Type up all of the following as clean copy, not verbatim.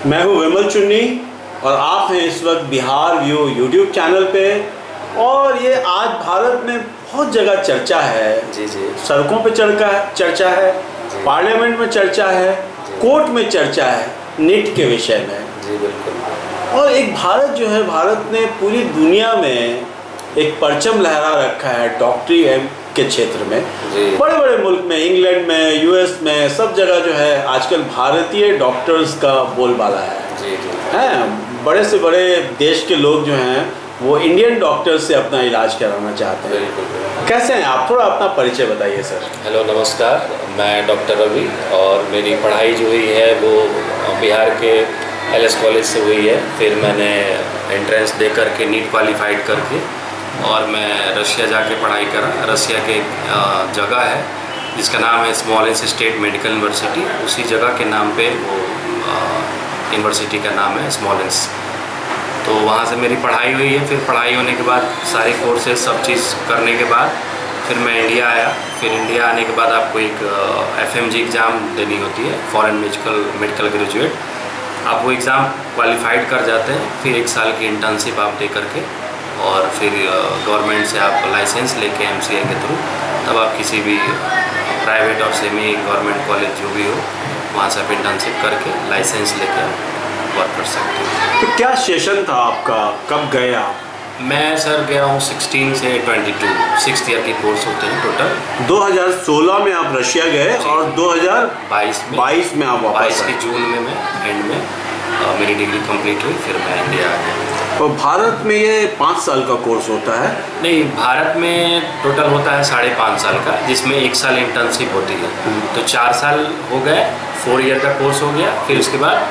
मैं हूं विमल चुन्नी और आप हैं इस वक्त बिहार व्यू यूट्यूब चैनल पे। और ये आज भारत में बहुत जगह चर्चा है। जी जी। सड़कों पे चर्चा है, पार्लियामेंट में चर्चा है, कोर्ट में चर्चा है नीट के विषय में। जी बिल्कुल। और एक भारत जो है, भारत ने पूरी दुनिया में एक परचम लहरा रखा है डॉक्टरी के क्षेत्र में। बड़े बड़े मुल्क में, इंग्लैंड में, यूएस में, सब जगह जो है आजकल भारतीय डॉक्टर्स का बोलबाला है। जी जी। हैं बड़े से बड़े देश के लोग जो हैं वो इंडियन डॉक्टर्स से अपना इलाज कराना चाहते हैं। बिल्कुल। कैसे हैं आप? थोड़ा अपना परिचय बताइए सर। हेलो नमस्कार, मैं डॉक्टर रवि और मेरी पढ़ाई जो हुई है वो बिहार के एलएस कॉलेज से हुई है। फिर मैंने एंट्रेंस दे करके नीट क्वालिफाइड करके और मैं रशिया जाके पढ़ाई करा। रशिया के जगह है जिसका नाम है स्मॉलेंस स्टेट मेडिकल यूनिवर्सिटी, उसी जगह के नाम पे वो यूनिवर्सिटी का नाम है स्मॉलेंस। तो वहाँ से मेरी पढ़ाई हुई है। फिर पढ़ाई होने के बाद सारे कोर्सेज सब चीज़ करने के बाद फिर मैं इंडिया आया। फिर इंडिया आने के बाद आपको एक FMG एग्ज़ाम देनी होती है, फॉरेन मेडिकल ग्रेजुएट। आप वो एग्ज़ाम क्वालिफाइड कर जाते हैं, फिर 1 साल की इंटर्नशिप आप दे करके और फिर गवर्नमेंट से आप लाइसेंस लेके MCI के थ्रू तब आप किसी भी प्राइवेट और सेमी गवर्नमेंट कॉलेज जो भी हो वहाँ से आप इंटर्नशिप करके लाइसेंस लेके आप वर्क कर सकते हैं। तो क्या सेशन था आपका, कब गए आप? मैं सर गया हूँ 16 से 22, 6th ईयर के कोर्स होते हैं टोटल। 2016 में आप रशिया गए और 2022 में आप वापस 22 की जून में मैं एंड में मेरी डिग्री कंप्लीट हुई, फिर मैं इंडिया आ गया। और भारत में ये 5 साल का कोर्स होता है? नहीं, भारत में टोटल होता है 5.5 साल का, जिसमें 1 साल इंटर्नशिप होती है। तो 4 साल हो गए, 4 ईयर का कोर्स हो गया। फिर उसके बाद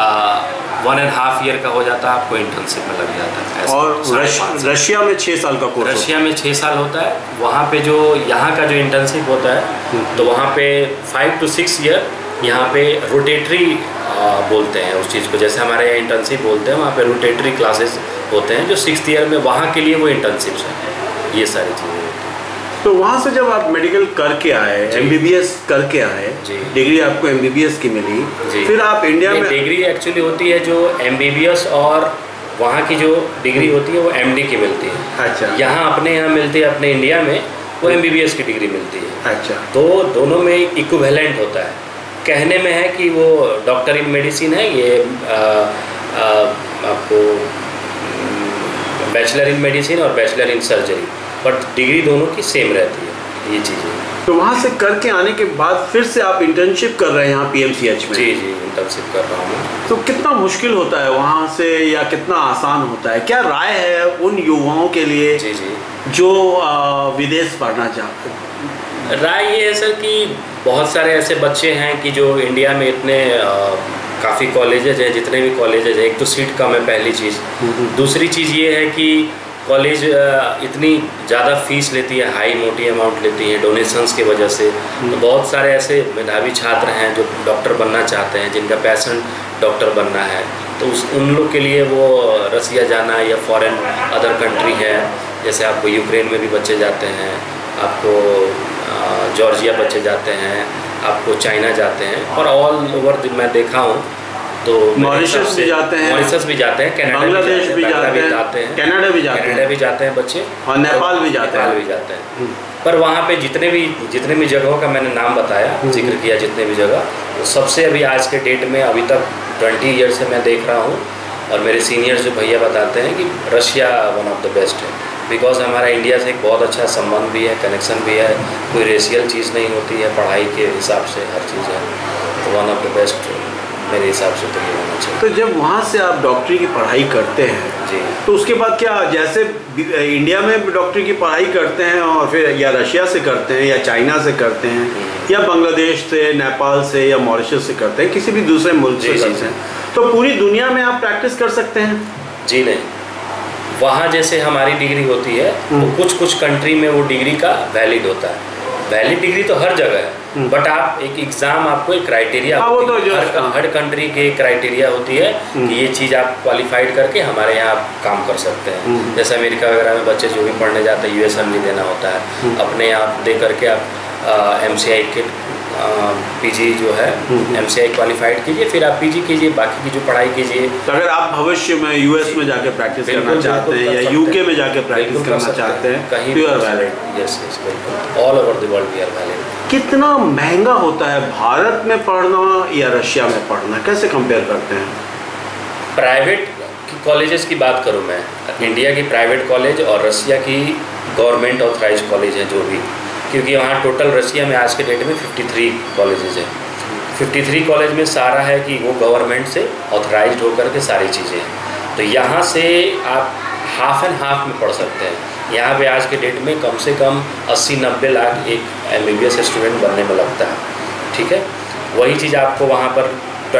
1.5 ईयर का हो जाता है, आपको इंटर्नशिप में लग जाता है। और रशिया में 6 साल का कोर्स? रशिया में 6 साल होता है। वहाँ पे जो यहाँ का जो इंटर्नशिप होता है तो वहाँ पे 5 to 6 ईयर यहाँ पे रोटेटरी बोलते हैं उस चीज़ को। जैसे हमारे यहाँ इंटर्नशिप बोलते हैं, वहाँ पे रोटेटरी क्लासेस होते हैं जो 6th ईयर में वहाँ के लिए वो इंटर्नशिप्स हैं। ये सारी चीज़ें होती हैं। तो वहाँ से जब आप मेडिकल करके आए, MBBS करके आए, डिग्री आपको MBBS की मिली, फिर आप इंडिया में? डिग्री एक्चुअली होती है जो MBBS और वहाँ की जो डिग्री होती है वो MD की मिलती है। अच्छा। यहाँ अपने यहाँ मिलती है, अपने इंडिया में वो MBBS की डिग्री मिलती है। अच्छा। तो दोनों में इक्विवेलेंट होता है। कहने में है कि वो डॉक्टर इन मेडिसिन है, ये आपको बैचलर इन मेडिसिन और bachelor in surgery, but degree दोनों की सेम रहती है। ये चीज़ें। तो वहाँ से करके आने के बाद फिर से आप इंटर्नशिप कर रहे हैं यहाँ PMCH में? जी जी, इंटर्नशिप कर रहा हूँ। तो कितना मुश्किल होता है वहाँ से या कितना आसान होता है? क्या राय है उन युवाओं के लिए जी जी जो विदेश पढ़ना चाहते हैं? राय ये है सर कि बहुत सारे ऐसे बच्चे हैं कि जो इंडिया में इतने काफ़ी कॉलेजेज हैं, जितने भी कॉलेजेज हैं, एक तो सीट कम है पहली चीज़। दूसरी चीज़ ये है कि कॉलेज इतनी ज़्यादा फीस लेती है, हाई मोटी अमाउंट लेती है डोनेशंस की वजह से। तो बहुत सारे ऐसे मेधावी छात्र हैं जो डॉक्टर बनना चाहते हैं, जिनका पैशन डॉक्टर बनना है। तो उन लोग के लिए वो रसिया जाना या फॉरेन अदर कंट्री है, जैसे आपको यूक्रेन में भी बच्चे जाते हैं, आपको जॉर्जिया बच्चे जाते हैं, आपको चाइना जाते हैं, और ऑल ओवर मैं देखा हूँ। तो मॉरिशस भी जाते हैं, कनाडा बांग्लादेश भी जाते हैं, कनाडा भी जाते हैं बच्चे, और नेपाल भी जाते हैं। पर वहाँ पे जितने भी जगहों का मैंने नाम बताया, जिक्र किया, जितने भी जगह, सबसे अभी आज के डेट में अभी तक 20 ईयर से मैं देख रहा हूँ और मेरे सीनियर्स जो भैया बताते हैं कि Russia one of the best है। बिकॉज हमारा इंडिया से एक बहुत अच्छा संबंध भी है, कनेक्शन भी है, कोई रेशियल चीज़ नहीं होती है, पढ़ाई के हिसाब से हर चीज़ है। तो वन ऑफ द बेस्ट मेरे हिसाब से तो ये होना चाहिए। तो जब वहाँ से आप डॉक्टरी की पढ़ाई करते हैं जी, तो उसके बाद क्या, जैसे इंडिया में डॉक्टरी की पढ़ाई करते हैं और फिर या रशिया से करते हैं या चाइना से करते हैं या बांग्लादेश से, नेपाल से या मॉरिशस से करते हैं, किसी भी दूसरे मुल्क से करते हैं, तो पूरी दुनिया में आप प्रैक्टिस कर सकते हैं? जी नहीं, वहाँ जैसे हमारी डिग्री होती है तो कुछ कंट्री में वो डिग्री का वैलिड होता है। वैलिड डिग्री तो हर जगह है, बट आप एक एग्ज़ाम, आपको एक क्राइटेरिया, हर कंट्री के क्राइटेरिया होती है कि ये चीज़ आप क्वालिफाइड करके हमारे यहाँ आप काम कर सकते हैं। जैसे अमेरिका वगैरह में बच्चे जो भी पढ़ने जाते हैं US देना होता है, अपने आप दे करके आप MCI के पीजी जो है MCI क्वालिफाइड कीजिए, फिर आप पीजी कीजिए, बाकी की जो पढ़ाई कीजिए। तो अगर आप भविष्य में यूएस में जाके प्रैक्टिस करना चाहते हैं या यूके में जाके प्रैक्टिस करना चाहते हैं, कहीं तो you are valid. Yes yes, बिल्कुल, all over the world we are valid. कितना महंगा होता है भारत में पढ़ना या रशिया में पढ़ना, कैसे कंपेयर करते हैं? प्राइवेट कॉलेजेस की बात करूं मैं, इंडिया की प्राइवेट कॉलेज और रशिया की गवर्नमेंट ऑथराइज कॉलेज है जो भी, क्योंकि वहाँ टोटल रशिया में आज के डेट में 53 कॉलेजेस हैं। 53 कॉलेज में सारा है कि वो गवर्नमेंट से ऑथराइज्ड होकर के सारी चीज़ें हैं। तो यहाँ से आप हाफ एंड हाफ में पढ़ सकते हैं। यहाँ पे आज के डेट में कम से कम 80-90 लाख एक MBBS स्टूडेंट बनने में लगता है, ठीक है। वही चीज़ आपको वहाँ पर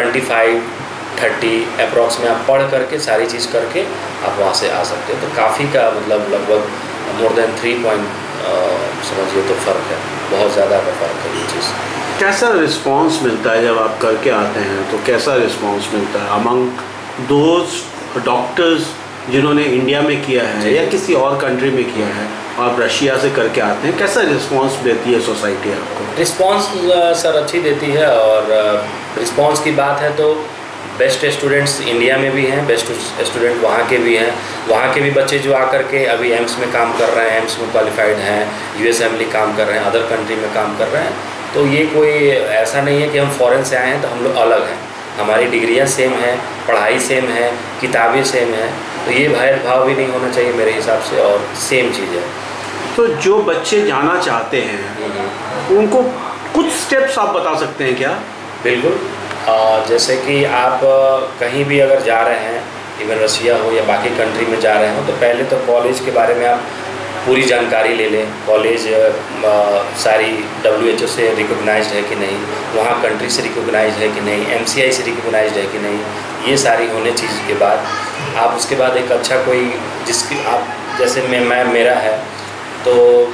25-30 अप्रॉक्स में आप पढ़ करके सारी चीज़ करके आप वहाँ से आ सकते हैं। तो काफ़ी का मतलब लगभग मोर देन 3 पॉइंट समझिए तो फ़र्क है, बहुत ज़्यादा का फ़र्क है ये चीज़। कैसा रिस्पांस मिलता है जब आप करके आते हैं, तो कैसा रिस्पांस मिलता है अमंग दोज डॉक्टर्स जिन्होंने इंडिया में किया है या किसी और कंट्री में किया है, आप रशिया से करके आते हैं, कैसा रिस्पांस देती है सोसाइटी आपको? रिस्पांस सर अच्छी देती है, और रिस्पांस की बात है तो बेस्ट स्टूडेंट्स इंडिया में भी हैं, बेस्ट स्टूडेंट वहाँ के भी हैं। वहाँ के भी बच्चे जो आकर के अभी एम्स में काम कर रहे हैं, एम्स में क्वालिफाइड हैं, USMLE काम कर रहे हैं, अदर कंट्री में काम कर रहे हैं। तो ये कोई ऐसा नहीं है कि हम फॉरेन से आए हैं तो हम लोग अलग हैं। हमारी डिग्रियाँ सेम हैं, पढ़ाई सेम है, किताबें सेम हैं, तो ये भेदभाव भी नहीं होना चाहिए मेरे हिसाब से, और सेम चीज़ है। तो जो बच्चे जाना चाहते हैं उनको कुछ स्टेप्स आप बता सकते हैं क्या? बिल्कुल, जैसे कि आप कहीं भी अगर जा रहे हैं, इवन रशिया हो या बाकी कंट्री में जा रहे हो, तो पहले तो कॉलेज के बारे में आप पूरी जानकारी ले लें। कॉलेज सारी WHO से रिकॉग्नाइज्ड है कि नहीं, वहाँ कंट्री से रिकॉग्नाइज्ड है कि नहीं, MCI से रिकॉग्नाइज्ड है कि नहीं, ये सारी होने चीज़ के बाद आप उसके बाद एक अच्छा कोई जिसकी आप जैसे मैं मेरा है तो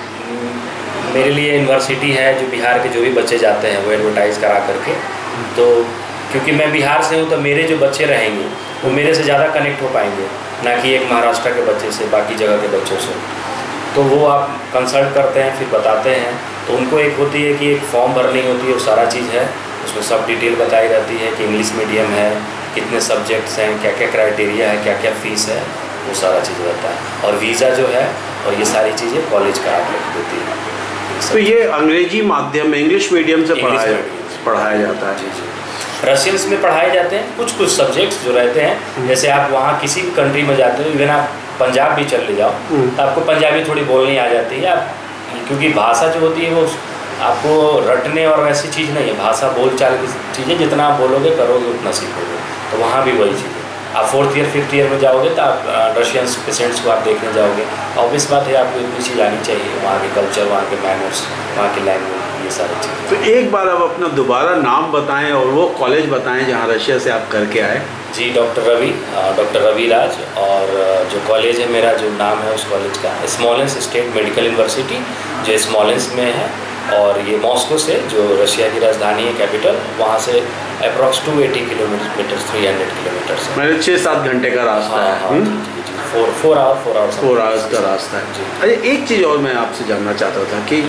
मेरे लिए यूनिवर्सिटी है जो बिहार के जो भी बच्चे जाते हैं वो एडवर्टाइज़ करा करके, तो क्योंकि मैं बिहार से हूँ तो मेरे जो बच्चे रहेंगे वो मेरे से ज़्यादा कनेक्ट हो पाएंगे, ना कि एक महाराष्ट्र के बच्चे से, बाकी जगह के बच्चों से। तो वो आप कंसल्ट करते हैं, फिर बताते हैं। तो उनको एक होती है कि एक फॉर्म भरनी होती है, वो सारा चीज़ है, उसमें सब डिटेल बताई रहती है कि इंग्लिश मीडियम है, कितने सब्जेक्ट्स हैं, क्या क्या क्राइटेरिया है, क्या क्या फ़ीस है, वो सारा चीज़ रहता है। और वीज़ा जो है और ये सारी चीज़ें कॉलेज का आप देती है। तो ये अंग्रेजी माध्यम में इंग्लिश मीडियम से पढ़ाया जाता है? जी जी, रशियंस में पढ़ाए जाते हैं कुछ कुछ सब्जेक्ट्स जो रहते हैं। जैसे आप वहाँ किसी भी कंट्री में जाते हो, इवन आप पंजाब भी चले जाओ तो आपको पंजाबी थोड़ी बोलनी आ जाती है, आप क्योंकि भाषा जो होती है वो आपको रटने और वैसी चीज़ नहीं है, भाषा बोल चाल की चीज़ है, जितना आप बोलोगे करोगे उतना सीखोगे। तो वहाँ भी वही चीज़ है। आप 4th ईयर 5th ईयर में जाओगे तो आप रशियन पेशेंट्स को आप देखने जाओगे, ऑब्वियस बात है आपको इतनी चीज़ आनी चाहिए, वहाँ के कल्चर, वहाँ के मैनर्स, वहाँ की लैंग्वेज, ये सारी चीज़ें। तो एक बार आप अपना दोबारा नाम बताएं और वो कॉलेज बताएं जहाँ रशिया से आप करके आए। जी, डॉक्टर रवि राज, और जो कॉलेज है मेरा, जो नाम है उस कॉलेज का स्मोलेंस्क स्टेट मेडिकल यूनिवर्सिटी, जो स्मोलेंस्क में है, और ये मॉस्को से, जो रशिया की राजधानी है, कैपिटल, वहाँ से अप्रॉक्स 280 किलोमीटर 300 किलोमीटर है, मेरे 6-7 घंटे का रास्ता है। 4 आवर्स का रास्ता है। अरे एक चीज़ और मैं आपसे जानना चाहता था कि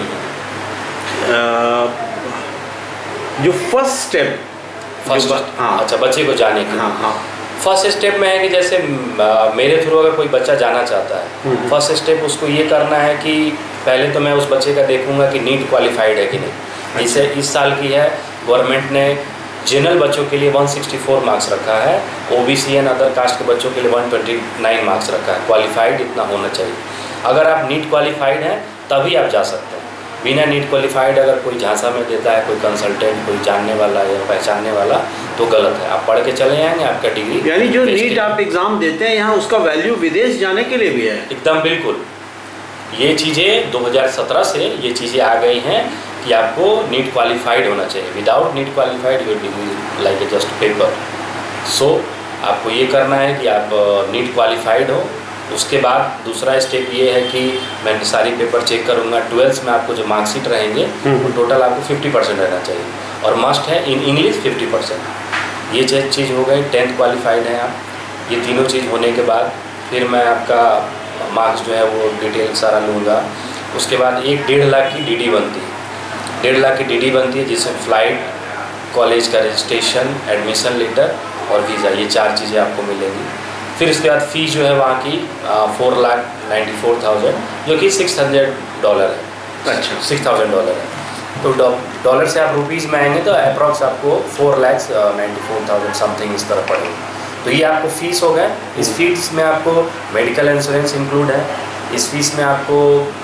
जो फर्स्ट स्टेप, हाँ, अच्छा, बच्चे को जाने के, हाँ, फर्स्ट स्टेप में है कि जैसे मेरे थ्रू अगर कोई बच्चा जाना चाहता है, फर्स्ट स्टेप उसको ये करना है कि पहले तो मैं उस बच्चे का देखूंगा कि नीट क्वालिफाइड है कि नहीं। जैसे इस साल की है, गवर्नमेंट ने जनरल बच्चों के लिए 164 मार्क्स रखा है, OBC एंड अदर कास्ट के बच्चों के लिए 129 मार्क्स रखा है। क्वालिफाइड इतना होना चाहिए। अगर आप नीट क्वालिफाइड हैं तभी आप जा सकते हैं। बिना नीट क्वालिफाइड अगर कोई झांसा में देता है, कोई कंसल्टेंट, कोई जानने वाला या पहचानने वाला, तो गलत है। आप पढ़ के चले आएंगे, आपका डिग्री, यानी जो नीट आप एग्ज़ाम देते हैं यहाँ, उसका वैल्यू विदेश जाने के लिए भी है। एकदम बिल्कुल। ये चीज़ें 2017 से ये चीज़ें आ गई हैं कि आपको नीट क्वालिफाइड होना चाहिए। Without NEET qualified your degree like a just paper. So आपको ये करना है कि आप नीट क्वालिफाइड हो। उसके बाद दूसरा स्टेप ये है कि मैं सारी पेपर चेक करूँगा। 12th में आपको जो मार्कशीट रहेंगे वो टोटल आपको 50% रहना चाहिए, और मस्ट है इन इंग्लिश 50%। ये चीज़ हो गई। 10th क्वालिफाइड हैं आप। ये तीनों चीज़ होने के बाद फिर मैं आपका मार्क्स जो है वो डिटेल सारा लूँगा। उसके बाद 1-1.5 लाख की DD बनती है। 1.5 लाख की DD बनती है, जिसमें फ़्लाइट, कॉलेज का रजिस्ट्रेशन, एडमिशन लेटर और वीज़ा, ये 4 चीज़ें आपको मिलेंगी। फिर इसके बाद फ़ीस जो है वहाँ की $4,94,000, जो कि $600 है। अच्छा, $6,000 है। तो डॉलर से आप रुपीज़ में आएंगे तो अप्रॉक्स आपको 4,94,000 समथिंग इस तरह पड़ेगा। तो ये आपको फ़ीस हो गया। इस फीस में आपको मेडिकल इंश्योरेंस इंक्लूड है, इस फीस में आपको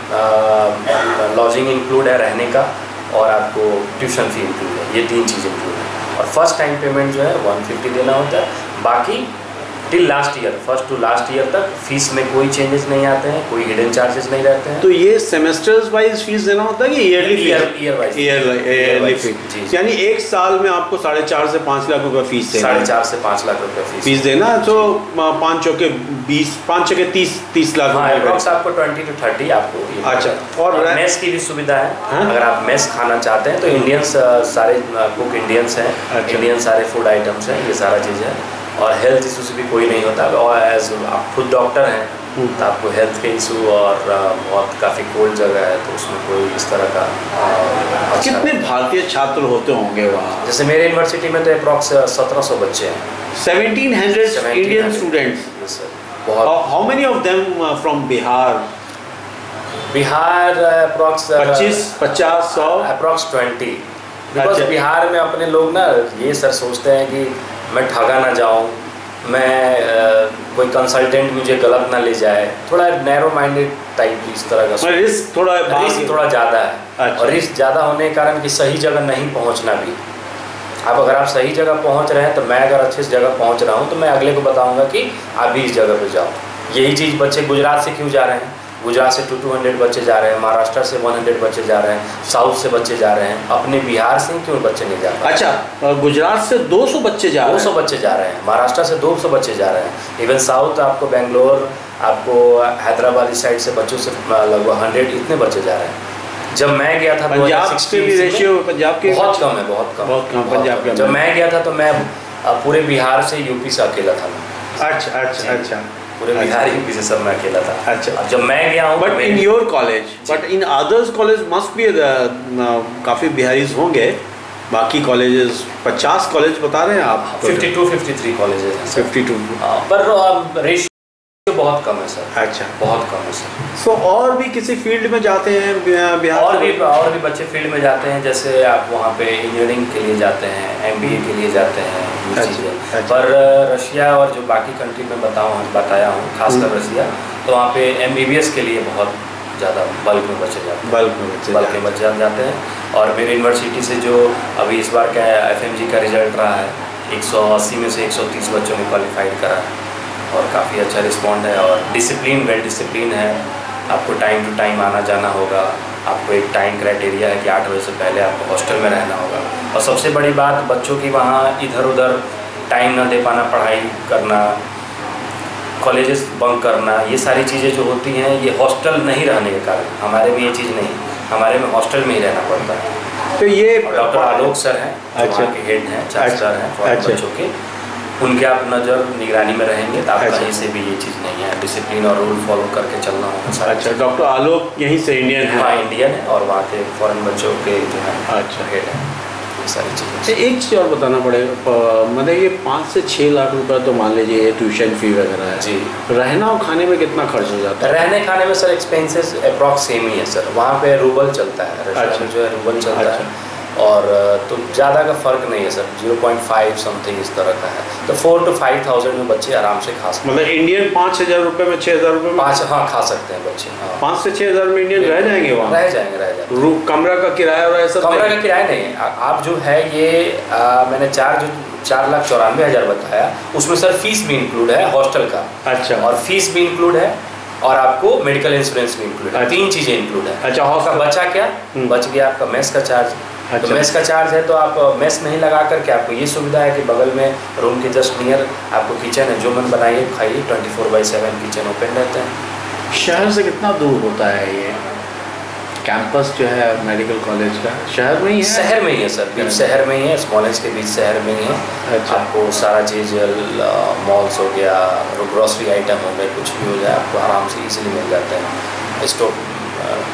लॉजिंग इंक्लूड है रहने का, और आपको ट्यूशन फ़ी इंक्लूड है। ये 3 चीज़ इंक्लूड है। और फर्स्ट टाइम पेमेंट जो है 150 देना होता है। बाकी till last year, first to last year तक फीस में कोई चेंजेस नहीं आते हैं, कोई हिडन चार्जेस नहीं रहते हैं। तो ये सेमेस्टर्स वाइज फीस देना होता है कि ईयरली फीस? ईयरली फीस, यानी एक साल में आपको 4.5 से 5 लाख रुपए फीस देना, 4.5 से 5 लाख रुपए फीस देना। तो 5 चौके 20, 5 चौके 30 लाख। हाँ, अप्रॉक्स आपको 20 to 30 आपको। अच्छा, और मेस की भी सुविधा है। अगर आप मेस खाना चाहते हैं तो इंडियंस सारे कुक इंडियंस हैं, इंडियन सारे फूड आइटम्स हैं, ये सारा चीज़ है। और हेल्थ इशू से भी कोई नहीं होता। और एज आप खुद डॉक्टर हैं तो आपको हेल्थ के इशू और बहुत काफ़ी कोल्ड जगह है तो उसमें कोई इस तरह का कितने भारतीय छात्र होते होंगे वहाँ? जैसे मेरे यूनिवर्सिटी में तो अप्रॉक्स 1700 बच्चे हैं। 1700 इंडियन स्टूडेंट्स? बहुत। How many of them from Bihar? Bihar approx 25, 50, 100? Approx 20। Because Bihar में अपने लोग ना ये सर सोचते हैं कि मैं ठगा ना जाऊँ, मैं कोई कंसल्टेंट मुझे गलत ना ले जाए, थोड़ा नैरो माइंडेड टाइप इस तरह का रिस्क थोड़ा ज़्यादा है। अच्छा। और रिस्क ज़्यादा होने के कारण कि सही जगह नहीं पहुंचना भी। अब अगर आप सही जगह पहुंच रहे हैं तो मैं अगर अच्छी जगह पहुंच रहा हूं तो मैं अगले को बताऊंगा कि आप भी इस जगह पे जाओ। यही चीज़ बच्चे गुजरात से क्यों जा रहे हैं? गुजरात से 200 बच्चे जा रहे हैं, महाराष्ट्र से 100 बच्चे जा रहे हैं, साउथ से बच्चे जा रहे हैं, अपने बिहार से क्यों बच्चे नहीं जा रहे? अच्छा, गुजरात से 200 बच्चे जा रहे हैं? 200 बच्चे जा रहे हैं, महाराष्ट्र से 200 बच्चे जा रहे हैं। इवन साउथ आपको बेंगलोर, आपको हैदराबाद इस साइड से बच्चों से लगभग 100 इतने बच्चे जा रहे हैं। जब मैं गया था पंजाब के भी रेशियो, पंजाब के बहुत कम है, बहुत कम पंजाब के। जब मैं गया था तो मैं पूरे बिहार से यूपी से अकेला था। अच्छा, पूरे बिहार यूपी से सब मैं अकेला था। अच्छा, अब जब मैं गया हूँ but in your college, but in others college must be काफ़ी बिहारीज होंगे। बाकी कॉलेजेस 50 कॉलेज बता रहे हैं आप? 52-53 कॉलेजेस हैं। 52, पर रेशियो बहुत कम है सर। अच्छा, बहुत कम है सर। सो और भी किसी फील्ड में जाते हैं बिहार? और भी बच्चे फील्ड में जाते हैं। जैसे आप वहाँ पे इंजीनियरिंग के लिए जाते हैं, MBA के लिए जाते हैं, ये चीज़ें। पर रशिया और जो बाकी कंट्री में बताया हूँ, खासकर रशिया, तो वहाँ पे MBBS के लिए बहुत ज़्यादा बल्क में बच्चे जाते हैं। बल्क में बच्चे जाते हैं। और मेरी यूनिवर्सिटी से जो अभी इस बार का FMG का रिजल्ट रहा है, 180 में से 130 बच्चों ने क्वालिफाइड करा है और काफ़ी अच्छा रिस्पॉन्ड है। और वेल डिसिप्लिन है। आपको टाइम टू टाइम आना जाना होगा। आपको एक टाइम क्राइटेरिया है कि 8 बजे से पहले आपको हॉस्टल में रहना होगा। और सबसे बड़ी बात, बच्चों की वहाँ इधर उधर टाइम ना दे पाना, पढ़ाई करना, कॉलेजेस बंक करना, ये सारी चीज़ें जो होती हैं ये हॉस्टल नहीं रहने के कारण। हमारे में ये चीज़ नहीं, हमारे में हॉस्टल में ही रहना पड़ता है। तो ये डॉक्टर आलोक सर हैं, अच्छा, के हेड हैं, चांसलर हैं फॉरेन बच्चों के, उनके आप नज़र निगरानी में रहेंगे तो आप कहीं से भी ये चीज़ नहीं है। डिसिप्लिन और रूल फॉलो करके चलना होगा सारा। अच्छा, डॉक्टर आलोक यहीं से इंडियन है? हाँ, इंडियन है और वहाँ के फॉरेन बच्चों के जो है अच्छा हेड है, ये सारी चीज़ें। एक चीज़ और बताना पड़ेगा, मतलब ये 5 से 6 लाख रुपए तो मान लीजिए ये ट्यूशन फी वगैरह है जी। रहना और खाने में कितना खर्च हो जाता है? रहने खाने में सर एक्सपेंसेस अप्रॉक्स सेम ही है सर। वहाँ पे रूबल चलता है, रशिया में जो है रूबल चलता है। और तो ज़्यादा का फ़र्क नहीं है सर, 0.5 समथिंग इस तरह का है। तो 4,000 to 5,000 में बच्चे आराम से खा सकते हैं। मतलब इंडियन 5,000 रुपये में 6,000 रुपये में? हाँ, खा सकते हैं बच्चे। 5 से 6,000 में इंडियन रह जाएंगे वहाँ? रह जाएंगे। कमरा का किराया और ऐसा? कमरा का किराया नहीं है। आप जो है ये मैंने 4,94,000 बताया, उसमें सर फीस भी इंक्लूड है हॉस्टल का। अच्छा। और फीस भी इंक्लूड है और आपको मेडिकल इंश्योरेंस भी इंक्लूड है। 3 चीज़ें इंक्लूड है। अच्छा, आपका बचा क्या? बच गया आपका मेस का चार्ज। अच्छा। तो मेस का चार्ज है तो आप मेस नहीं लगा करके आपको ये सुविधा है कि बगल में रूम के जस्ट नियर आपको किचन है, जो मन बनाइए खाइए, 24/7 किचन ओपन रहता है। शहर से कितना दूर होता है ये कैंपस जो है मेडिकल कॉलेज का? शहर में ही है? शहर में ही है सर, बीच शहर में ही है, स्मॉलेज के बीच शहर में ही है। अच्छा। आपको सारा चीज़ मॉल्स हो गया, ग्रॉसरी आइटम हो गए, कुछ भी हो जाए आपको आराम से इजीली मिल जाता है। स्टोर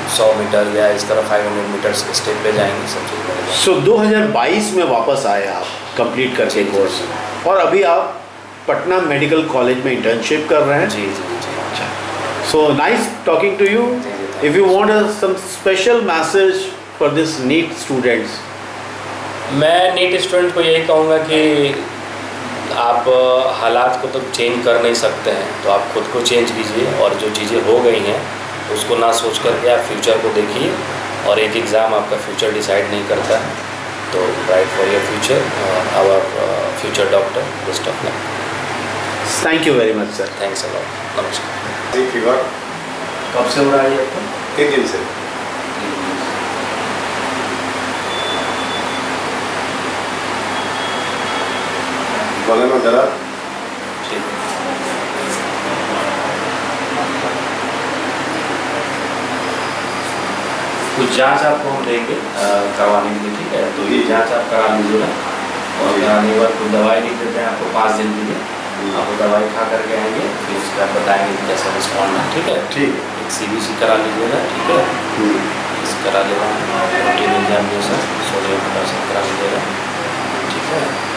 100 मीटर या इस तरह 500 मीटर्स के स्टेप पे जाएंगे, सब चीज़ बढ़ेगा। सो 2022 में वापस आए आप कंप्लीट करके कोर्स, और अभी आप पटना मेडिकल कॉलेज में इंटर्नशिप कर रहे हैं। जी जी जी। So nice talking to you. If you want some special message for this NEET students. मैं नीट स्टूडेंट को यही कहूँगा कि आप हालात को तो चेंज कर नहीं सकते हैं, तो आप खुद को चेंज कीजिए, और जो चीज़ें हो गई हैं उसको ना सोच करके आप फ्यूचर को देखिए, और एक एग्ज़ाम आपका फ्यूचर डिसाइड नहीं करता है। तो right for your future, our future doctor, best of luck. Thank you very much sir. Thanks a lot. नमस्कार। फीवर कब से हो रहा है आपको? 3 दिन से। गले में दर्द। ठीक है। कुछ जांच आपको हम देंगे करवाने के लिए, ठीक है? तो ये जांच आप करा लीजिएगा, और कराने के बाद कुछ दवाई लिख देते हैं आपको 5 दिन के लिए। आप दवाई खा करके आएंगे, फिर उसके बाद बताएंगे कैसा रिस्पॉन्ड है, ठीक है? ठीक। एक CBC करा लीजिएगा, ठीक है? इस करा लेगा, प्रोटीन एग्जामिनेशन, सोडियम पोटेशियम करा लीजिएगा, ठीक है?